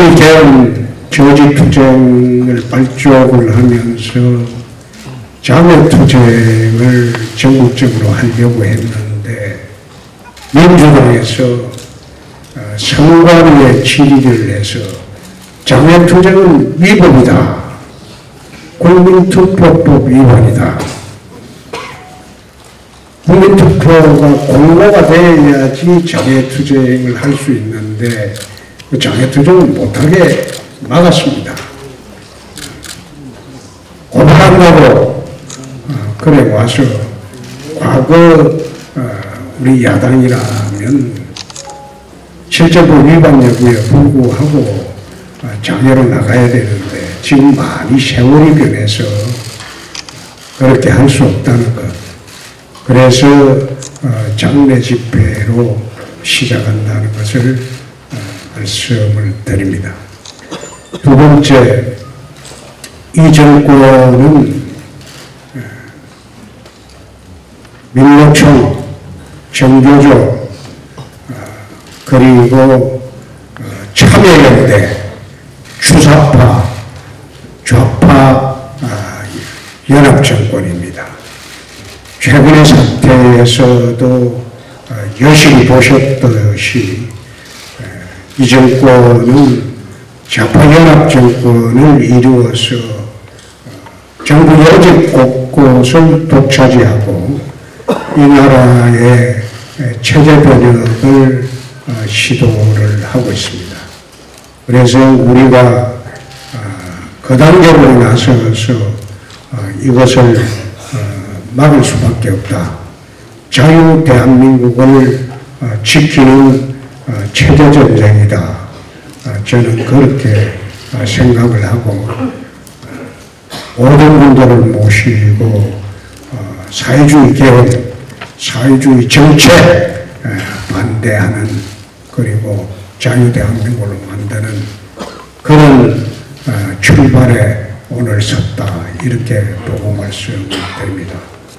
자유개헌 조직투쟁을 발족을 하면서 장외투쟁을 전국적으로 하려고 했는데 민주당에서 선관위에 질의를 해서 장외투쟁은 위법이다. 국민투표법 위반이다. 국민투표가 공고가 되어야지 장외투쟁을 할 수 있는데 그 장외투쟁을 못하게 막았습니다. 고발한다고 그래 와서 과거 우리 야당이라면 실제로 위반 여부에 불구하고 장외로 나가야 되는데 지금 많이 세월이 변해서 그렇게 할 수 없다는 것. 그래서 장례 집회로 시작한다는 것을 말씀을 드립니다. 두 번째, 이 정권은 민노총, 정교조, 그리고 참여연대, 주사파, 좌파 연합정권입니다. 최근의 사태에서도 여실히 보셨듯이 이 정권은 좌파연합정권을 이루어서 정부 요직 곳곳을 독차지하고 이 나라의 체제 변혁을 시도를 하고 있습니다. 그래서 우리가 그 단계로 나서서 이것을 막을 수밖에 없다. 자유 대한민국을 지키는 체제전쟁이다. 저는 그렇게 생각을 하고 모든 분들을 모시고 사회주의 개헌, 사회주의 정책 반대하는 그리고 자유 대한민국을 만드는 그런 출발에 오늘 섰다. 이렇게 보고 말씀을 드립니다.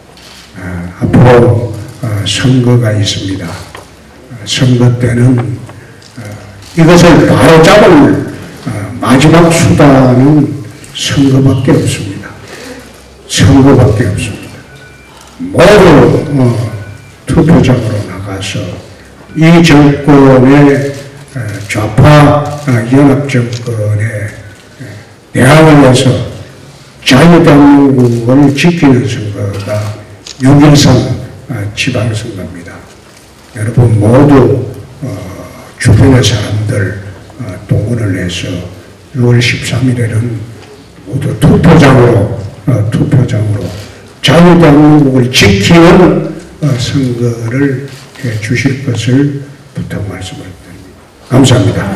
앞으로 선거가 있습니다. 선거 때는 이것을 바로잡을 마지막 수단은 선거밖에 없습니다. 선거밖에 없습니다. 모두 투표장으로 나가서 이 정권의 좌파 연합정권에 대항을 해서 자유대한민국을 지키는 선거가 6.13 지방선거입니다. 여러분 모두 주변의 사람들 동원을 해서 6월 13일에는 모두 투표장으로 자유대한민국을 지키는 선거를 해 주실 것을 부탁 말씀을 드립니다. 감사합니다.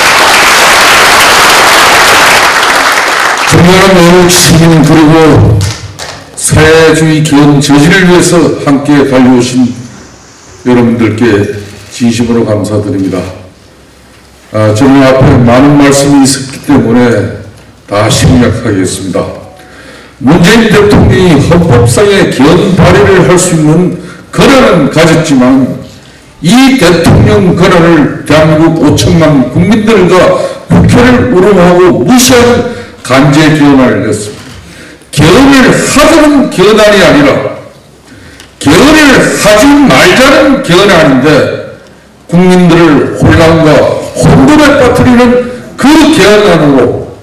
존경하는 매국 시민 그리고 사회주의 개헌 저지를 위해서 함께 달려오신 여러분들께 진심으로 감사드립니다. 저는 앞에 많은 말씀이 있었기 때문에 다 심략하겠습니다. 문재인 대통령이 헌법상의 개헌 발의를 할 수 있는 권한은 가졌지만 이 대통령 권한을 대한민국 5천만 국민들과 국회를 우롱하고 무시하는 간제 개헌안을 냈습니다. 개헌을 하자는 개헌안이 아니라 개헌을 하지 말자는 개헌안인데 국민들을 혼란과 혼돈에 빠뜨리는 그 개헌안으로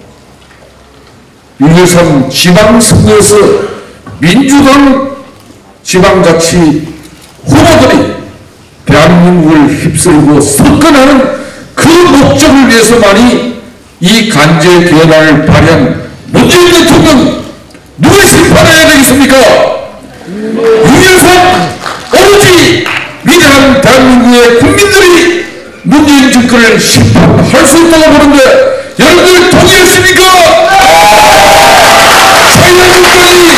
6.13 지방선거에서 민주당 지방자치 후보들이 대한민국을 휩쓸고 석권하는 그 목적을 위해서만이 이 간제 개헌안을 발의한 문재인 대통령 누굴 심판해야 되겠습니까? 6.13 오로지 위대한 대한민국의 국민들이 문재인 정권을 심판할 수 있다고 보는데 여러분들 동의하십니까? 사회주의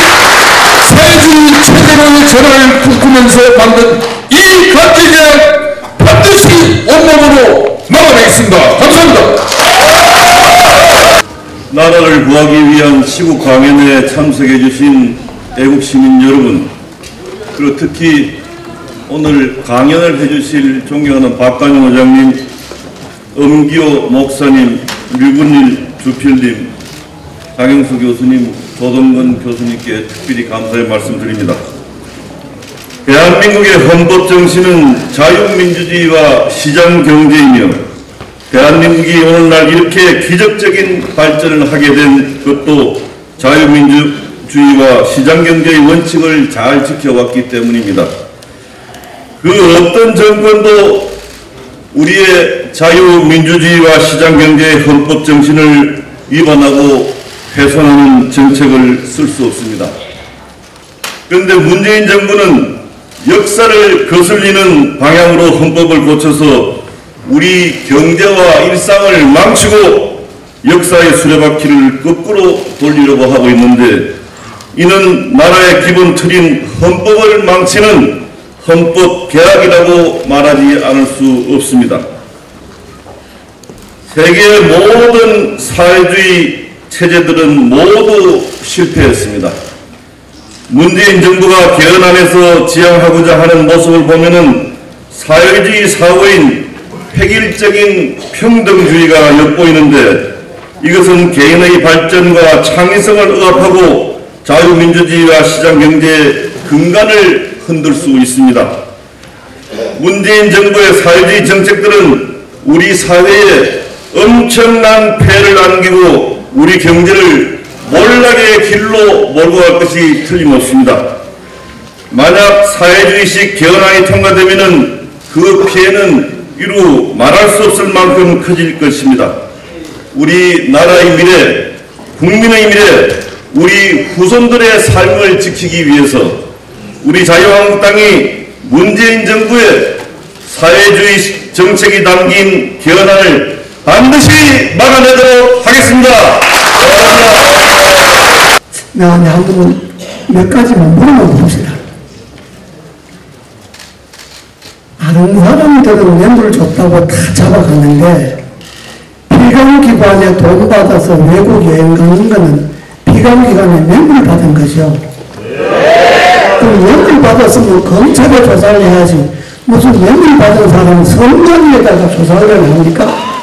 체제로의 전환을 꿈꾸면서 만든 이 간제 개헌 반드시 온몸으로 막아내겠습니다. 감사합니다. 나라를 구하기 위한 시국 강연에 참석해 주신 애국시민 여러분, 그리고 특히 오늘 강연을 해주실 존경하는 박관영 의장님, 엄기호 목사님, 류근일 주필님, 장영수 교수님, 조동근 교수님께 특별히 감사의 말씀드립니다. 대한민국의 헌법 정신은 자유민주주의와 시장경제이며 대한민국이 오늘날 이렇게 기적적인 발전을 하게 된 것도 자유민주주의와 시장경제의 원칙을 잘 지켜왔기 때문입니다. 그 어떤 정권도 우리의 자유민주주의와 시장경제의 헌법 정신을 위반하고 훼손하는 정책을 쓸 수 없습니다. 그런데 문재인 정부는 역사를 거슬리는 방향으로 헌법을 고쳐서 우리 경제와 일상을 망치고 역사의 수레바퀴를 거꾸로 돌리려고 하고 있는데, 이는 나라의 기본 틀인 헌법을 망치는 헌법 개혁이라고 말하지 않을 수 없습니다. 세계의 모든 사회주의 체제들은 모두 실패했습니다. 문재인 정부가 개헌안에서 지향하고자 하는 모습을 보면은 사회주의 사고인 획일적인 평등주의가 엿보이는데, 이것은 개인의 발전과 창의성을 억압하고 자유민주주의와 시장경제의 근간을 흔들 수 있습니다. 문재인 정부의 사회주의 정책들은 우리 사회에 엄청난 폐해를 안기고 우리 경제를 몰락의 길로 몰고 갈 것이 틀림없습니다. 만약 사회주의식 개헌안이 통과되면 그 피해는 이루 말할 수 없을 만큼 커질 것입니다. 우리 나라의 미래, 국민의 미래, 우리 후손들의 삶을 지키기 위해서 우리 자유한국당이 문재인 정부의 사회주의 정책이 담긴 개헌안을 반드시 막아내도록 하겠습니다. 네, 한번 몇 가지만 물어봅시다. 다른 사람들은 뇌물 줬다고 다 잡아가는데 피감기관에 돈 받아서 외국 여행 가는 거는 피감기관에 뇌물 받은 거죠. 그럼 뇌물 받았으면 검찰에 조사를 해야지, 무슨 뇌물 받은 사람은 선관위에다가 조사를 합니까?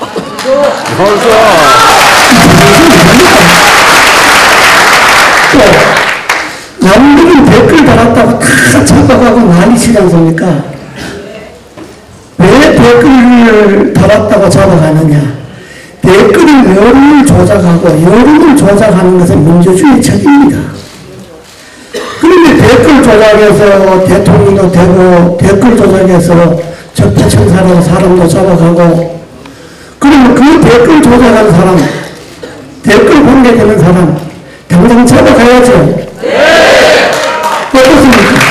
또 남들은 댓글 달았다고 다 잡아가고 난리치지 않습니까? 왜 댓글을 달았다고 잡아가느냐? 댓글은 여론을 조작하고 여론을 조작하는 것은 민주주의의 책입니다. 그런데 댓글 조작해서 대통령도 되고 댓글 조작해서 적폐청산하고 사람도 잡아가고, 그러면 그 댓글 조작하는 사람, 댓글 공개되는 사람 당장 잡아가야죠. 어떻습니까?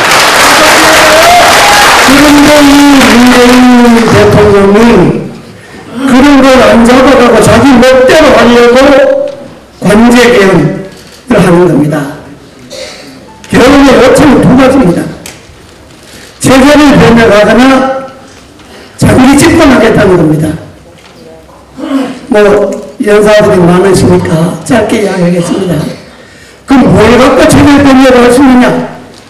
그런데 이 문재인 대통령이 그런 걸 안 잡아가고 자기 멋대로 하려고 관제 개헌을 하는 겁니다. 개헌의 요청은 두 가지입니다. 체제를 변경하거나 자기 집권하겠다는 겁니다. 뭐 연사들이 많으시니까 짧게 이야기하겠습니다. 그럼 뭘 갖고 체제를 변경할 수 있느냐?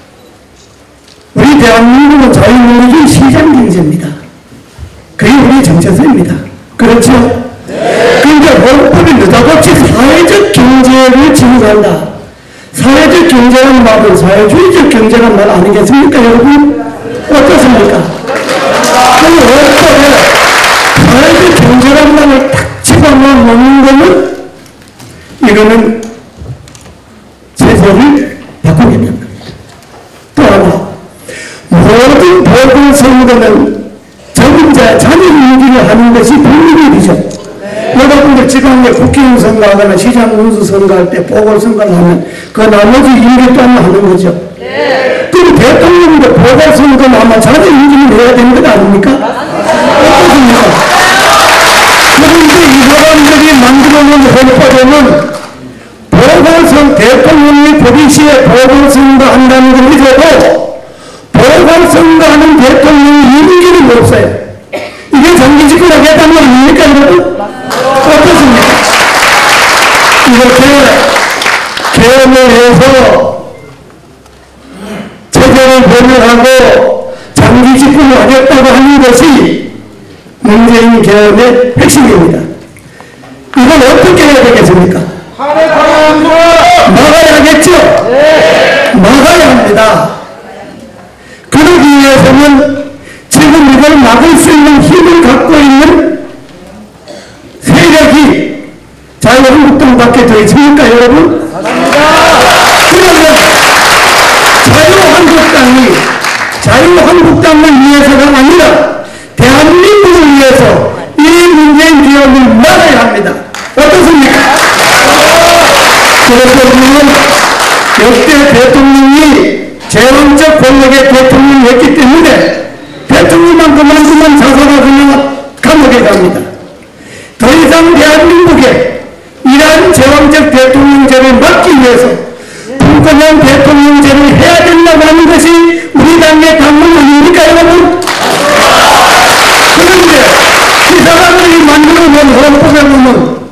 우리 대한민국은 자유민주주의 시장경제입니다. 그게 우리의 정체성입니다. 그렇죠? 그런데 헌법이 느닷없이 사회적 경제를 지향한다. 사회적 경제라는 말은 사회주의적 경제라는 말 아니겠습니까, 여러분? 어떻습니까? 그 헌법에 사회적 경제라는 말을 딱 집어넣는 거는 이거는 제도를 바꾸겠다는 겁니다. 또 하나, 모든 보궐선거는 적임자 자녀인기를 하는 것이 법률이죠. 여러분들 지방에 국회의원 선거하거나 시장 군수 선거할 때 보궐선거를 하면 그 나머지 임기 또한 하는 거죠. 그럼 대통령도 보궐선거를 하면 자녀인기를 해야 되는 것 아닙니까? 어떻습니까? 그런데 이 사람들이 만들어놓은 헌법에는 대통령이 법인시에 보궐선거 한다는 걸 믿어도 보궐선거하는 대통령이 임기는 없어요. 이게 정기집권 하겠다는 거 아닙니까, 여러분? 어떻습니까? 이렇게 개헌을 해서 체제를 변경하고 장기집권을 하겠다고 하는 것이 문재인 개헌의 핵심입니다. 이걸 어떻게 해야 되겠습니까? 막아야겠죠? 막아야 합니다. 그러기 위해서는 지금 이걸 막을 수 있는 힘을 갖고 있는 세력이 자유한국당밖에 더 있습니까, 여러분? 그러면 자유한국당을 위해서가 아니라 대한민국을 위해서 이 문재인 기업을 막아야 합니다. 어떻습니까? 그래서 우리는 역대 대통령이 제왕적 권력의 대통령이었기 때문에 대통령만 그만두면 자살하고 그냥 감옥에 갑니다. 더 이상 대한민국에 이러한 제왕적 대통령제를 막기 위해서 불건한 대통령제를 해야 된다고 하는 것이 우리 당의 당론입니까, 여러분? 그런데 이 사람들이 만들어놓은 헌법에 보면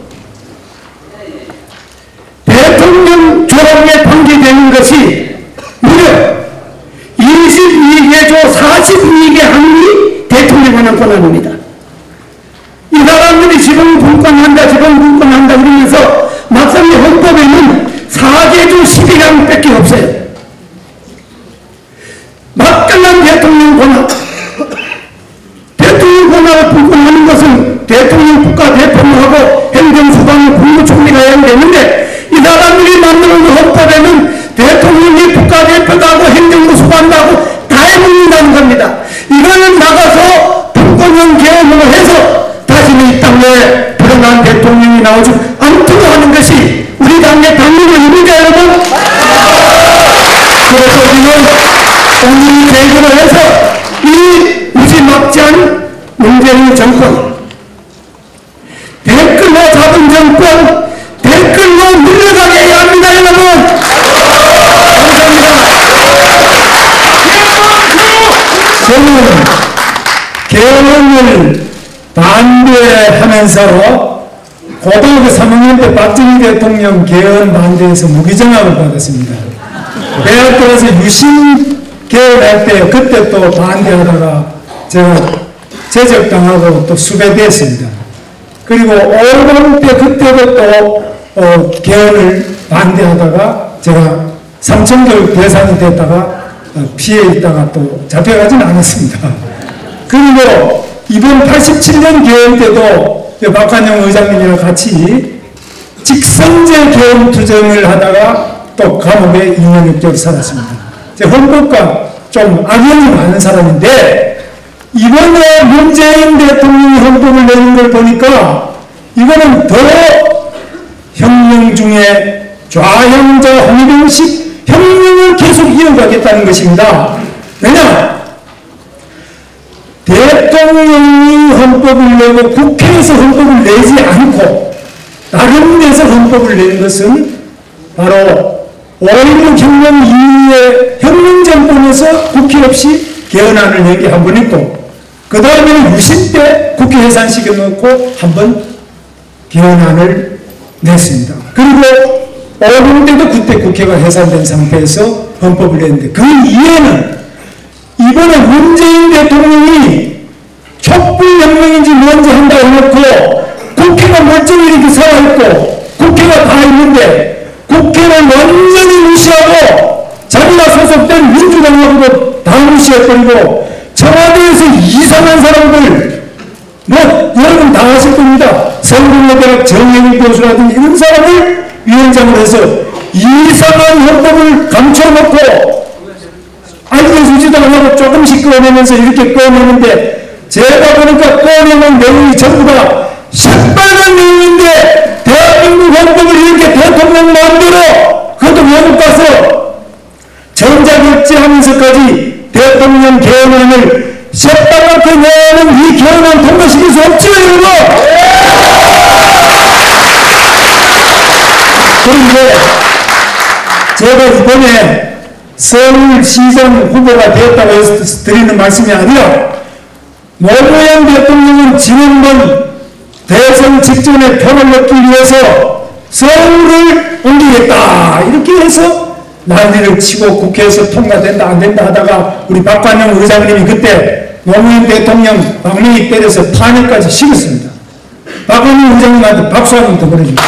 대통령 조항에 관계되는 것이 무려 22개조 42개 항이 대통령하는 권한입니다. 이 사람들이 지금 분권한다 그러면서 막상 이 헌법에는 4개조 11항밖에 없어요. 막강한 대통령 권한. 대통령 권한을 분권하는 것은 대통령 국가대표하고 행정수반의 국무총리가 해야 되는데 이 사람들이 만드는 헌법에는 대통령이 국가대표도 하고 행정부 수반도 하고 다 해먹는다는 겁니다. 이거는 나가서 분권형 개헌으로 해서 다시는 이 땅에 불행한 대통령이 나오지 않도록 하는 것이 우리 당의 당론입니까, 여러분? 그래서 우리는 오늘 제기를 해서 이 무지막지한 문재인 정권, 댓글로 잡은 정권, 댓글로 물러가게 해야 합니다, 여러분! 저는 개헌을 반대하면서 고등학교 3학년 때 박정희 대통령 개헌 반대에서 무기징역을 받았습니다. 대학 들어서 유신 개헌할 때 그때 또 반대하다가 제가 제적당하고 또 수배됐습니다. 그리고 5번 때 그때도 또 개헌을 반대하다가 제가 삼천교육 대상이 됐다가 피해 있다가 또 잡혀가지는 않았습니다. 그리고 이번 87년 개헌 때도 박관영 의장님이랑 같이 직선제 개헌 투쟁을 하다가 또 감옥에 2년 6개월 살았습니다. 제 헌법과 좀 악연이 많은 사람인데 이번에 문재인 대통령이 헌법을 내는 걸 보니까 이거는 더 혁명 중에 좌형자 홍위병식 혁명을 계속 이어가겠다는 것입니다. 왜냐? 대통령이 헌법을 내고 국회에서 헌법을 내지 않고 다른 데서 헌법을 낸 것은 바로 5.16 혁명 이후에 혁명 정권에서 국회 없이 개헌안을 낸 게 한 번 있고 그 다음에는 유신 때 국회 해산시켜 놓고 한 번 개헌안을 냈습니다. 그리고 5.16 때도 그때 국회가 해산된 상태에서 헌법을 냈는데 그 이해는 이번에 문재인 대통령이 촛불혁명인지 뭔지 한다고 해놓고 국회가 멀쩡히 이렇게 살아있고 국회가 다 있는데 국회를 완전히 무시하고 자기가 소속된 민주당하고도 다 무시해버리고 청와대에서 이상한 사람들 뭐 여러분 다 아실 겁니다. 서울대학 정혜민 교수라든지 이런 사람을 위원장으로 해서 이상한 헌법을 감춰놓고 알려주지도 않고 조금씩 꺼내면서 이렇게 꺼내는데 제가 보니까 꺼내는 내용이 전부 다 새빨간 내용인데 대한민국 헌법을 이렇게 대통령 마음대로 그것도 외국 가서 전자결제하면서까지 대통령 개헌안을 새빨갛게 내는 이 개헌안 통과시킬 수 없죠, 여러분! 그런데 제가 이번에 서울시장 후보가 되었다고 해서 드리는 말씀이 아니라 노무현 대통령은 지난번 대선 직전에 표를 얻기 위해서 서울을 옮기겠다 이렇게 해서 난리를 치고 국회에서 통과된다 안 된다 하다가 우리 박관영 의장님이 그때 노무현 대통령 박명희 때려서 탄핵까지 시켰습니다. 박원순 의장님한테 박수 한번 더 보내주십시오.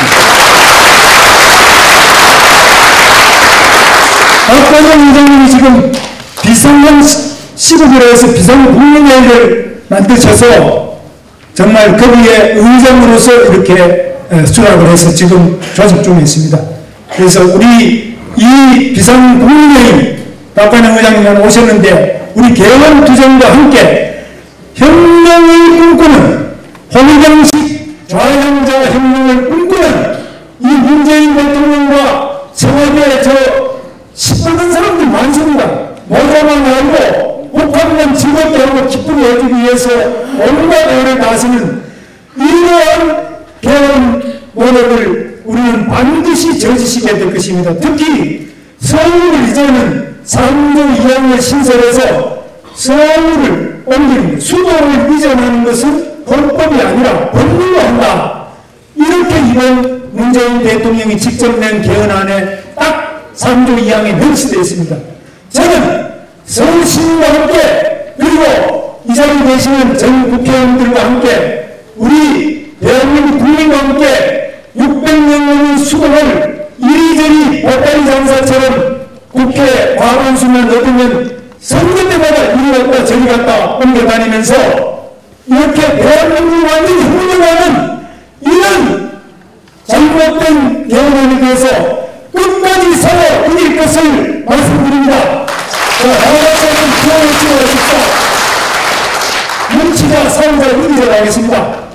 박원순 의장님이 지금 비상한 시국으로 해서 비상국민회의를 만드셔서 정말 거기에 의장으로서 이렇게 수락을 해서 지금 조직 중에 있습니다. 그래서 우리 이 비상국민회의 박관영 의장님 오셨는데 우리 개원 투쟁과 함께 혁명을 꿈꾸는 홍위병식 좌양자 혁명을 꿈꾸는 이 문재인 대통령과 청와대에 시끄러운 사람들 많습니다. 모자만 하고 북한만 즐겁게 하고 기쁘게 해주기 위해서 온갖 애를 다하시는 이러한 개헌 노력을 우리는 반드시 저지시게 될 것입니다. 특히 서울을 이제는 3조 2항을 신설해서 서울을 옮기는 수도를 이전하는 것은 헌법이 아니라 법률로 한다. 이렇게 이번 문재인 대통령이 직접 낸 개헌안에 딱 3조 2항에 명시되어 있습니다. 저는 서울 시민과 함께 그리고 이 자리에 계시는 전 국회의원들과 함께 우리 대한민국 국민과 함께 600년 넘은 수도를 이리저리 보따리 장사처럼 국회 과반수만 얻으면 선거 때마다 이리 갔다 저리 갔다 옮겨다니면서 이렇게 대한민국을 완전히 훌륭하는 이런 잘못된 개헌안에 대해서 끝까지 서로 이길 것을 말씀드립니다. 자, 다음같이 한번 기원을 찍어주십시오. 뭉치자 싸우자 이기자 하겠습니다.